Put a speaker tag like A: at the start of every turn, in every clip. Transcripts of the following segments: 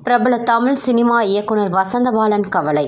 A: பிரபல தமிழ் சினிமா இயக்குனர் வசந்தபாலன் கவலை.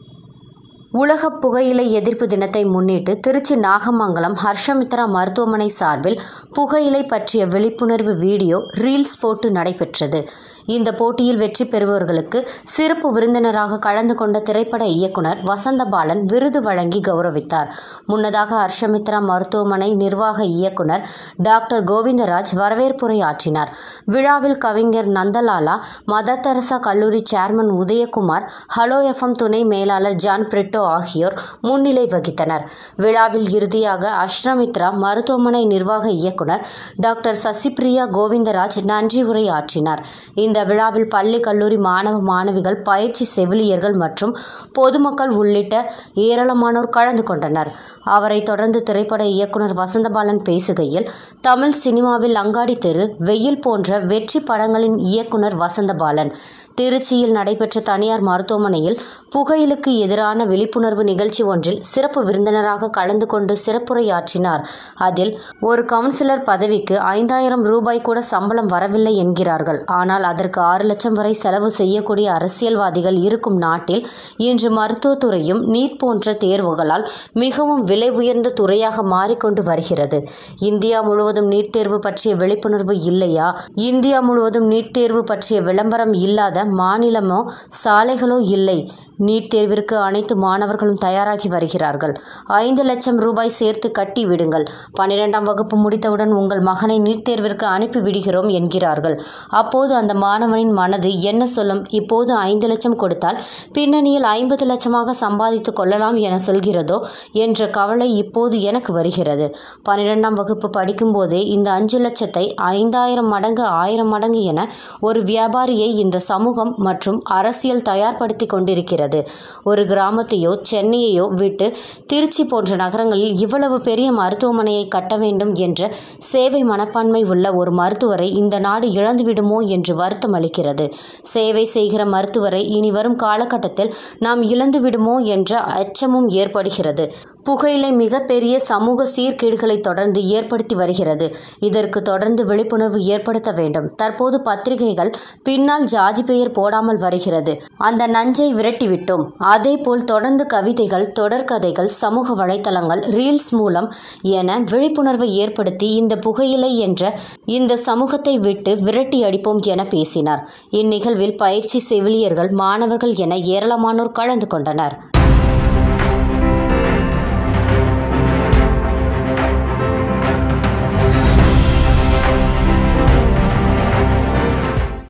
A: உலக புகையிலை எதிர்ப்பு தினத்தை முன்னிட்டு திருச்சி நாகமங்கலம் ஹர்ஷமித்ரா மருத்துவமனை சார்பில் புகையிலை பற்றிய விழிப்புணர்வு வீடியோ ரீல்ஸ் போட்டு நடைபெற்றது. இந்த போட்டியில் வெற்றி பெறுபவர்களுக்கு சிறப்பு விருந்தினராக கலந்து கொண்ட திரைப்பட இயக்குனர் வசந்தபாலன் விருது வழங்கி கௌரவித்தார். முன்னதாக ஹர்ஷமித்ரா மருத்துவமனை நிர்வாக இயக்குனர் டாக்டர் கோவிந்தராஜ் வரவேற்புரை ஆற்றினார். விழாவில் கவிஞர் நந்தலாலா, மதர் தெரசா கல்லூரி சேர்மன் உதயகுமார், ஹலோ எஃப்எம் துணை மேலாளர் ஜான் பிரிட்டோ ஆகியோர் முன்னிலை வகித்தனர். விழாவில் இறுதியாக ஹர்ஷமித்ரா மருத்துவமனை நிர்வாக இயக்குனர் டாக்டர் சசிபிரியா கோவிந்தராஜ் நன்றி உரை ஆற்றினார். இந்த விழாவில் பள்ளி கல்லூரி மாணவ மாணவிகள், பயிற்சி செவிலியர்கள் மற்றும் பொதுமக்கள் உள்ளிட்ட ஏராளமானோர் கலந்து கொண்டனர். அவரை தொடர்ந்து திரைப்பட இயக்குனர் வசந்தபாலன் பேசுகையில், தமிழ் சினிமாவில் அங்காடி தெரு, வெயில் போன்ற வெற்றி படங்களின் இயக்குனர் வசந்தபாலன் திருச்சியில் நடைபெற்ற தனியார் மருத்துவமனையில் புகையிலுக்கு எதிரான விழிப்புணர்வு நிகழ்ச்சி ஒன்றில் சிறப்பு விருந்தினராக கலந்து கொண்டு சிறப்புரையாற்றினார். அதில் ஒரு கவுன்சிலர் பதவிக்கு 5000 ரூபாய் கூட சம்பளம் வரவில்லை என்கிறார்கள். ஆனால் அதற்கு 6 லட்சம் வரை செலவு செய்யக்கூடிய அரசியல்வாதிகள் இருக்கும் நாட்டில் இன்று மருத்துவத்துறையும் நீட் போன்ற தேர்வுகளால் மிகவும் விலை உயர்ந்த துறையாக மாறிக்கொண்டு வருகிறது. இந்தியா முழுவதும் நீட் தேர்வு பற்றிய விழிப்புணர்வு இல்லையா? இந்தியா முழுவதும் நீட் தேர்வு பற்றிய விளம்பரம் இல்லாத மாநிலமோ சாலைகளோ இல்லை. நீட் தேர்விற்கு அனைத்து மாணவர்களும் தயாராகி வருகிறார்கள். 5 லட்சம் ரூபாய் சேர்த்து கட்டி விடுங்கள். 12ஆம் வகுப்பு முடித்தவுடன் உங்கள் மகனை நீட் தேர்விற்கு அனுப்பி விடுகிறோம் என்கிறார்கள். அப்போது அந்த மாணவனின் மனது என்ன சொல்லும்? இப்போது 5 லட்சம் கொடுத்தால் பின்னணியில் 50 லட்சமாக சம்பாதித்து கொள்ளலாம் என சொல்கிறதோ என்ற கவலை இப்போது எனக்கு வருகிறது. 12ஆம் வகுப்பு படிக்கும் போதே இந்த 5 லட்சத்தை 5000 மடங்கு 1000 மடங்கு என ஒரு வியாபாரியை இந்த சமூகம் மற்றும் அரசியல் தயார்படுத்தி கொண்டிருக்கிறது. ஒரு கிராமத்தையோ சென்னையையோ விட்டு திருச்சி போன்ற நகரங்களில் இவ்வளவு பெரிய மருத்துவமனையை கட்ட வேண்டும் என்ற சேவை மனப்பான்மை உள்ள ஒரு மருத்துவரை இந்த நாடு இழந்துவிடுமோ என்று வருத்தம் அளிக்கிறது. சேவை செய்கிற மருத்துவரை இனி வரும் காலகட்டத்தில் நாம் இழந்துவிடுமோ என்ற அச்சமும் ஏற்படுகிறது. புகையிலை மிகப்பெரிய சமூக சீர்கேடுகளை தொடர்ந்து ஏற்படுத்தி வருகிறது. இதற்கு தொடர்ந்து விழிப்புணர்வு ஏற்படுத்த வேண்டும். தற்போது பத்திரிகைகள் பின்னால் ஜாதி பெயர் போடாமல் வருகிறது. அந்த நஞ்சை விரட்டிவிட்டோம். அதேபோல் தொடர்ந்து கவிதைகள், தொடர்கதைகள், சமூக வலைத்தளங்கள், ரீல்ஸ் மூலம் என விழிப்புணர்வை ஏற்படுத்தி இந்த புகையிலை என்ற இந்த சமூகத்தை விட்டு விரட்டி அடிப்போம் என பேசினார். இந்நிகழ்வில் பயிற்சி செவிலியர்கள், மாணவர்கள் என ஏராளமானோர் கலந்து கொண்டனர்.